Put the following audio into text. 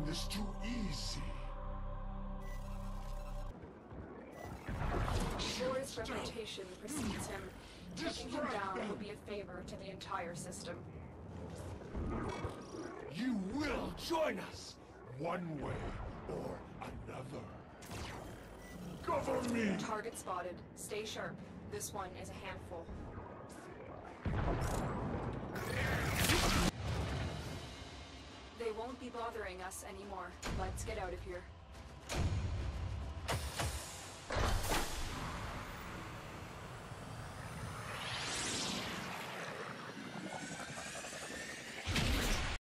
this too easy. Boris' reputation precedes him. Taking him down would be a favor to the entire system. You will join us, one way or another. Cover me! Target spotted. Stay sharp. This one is a handful. They won't be bothering us anymore. Let's get out of here.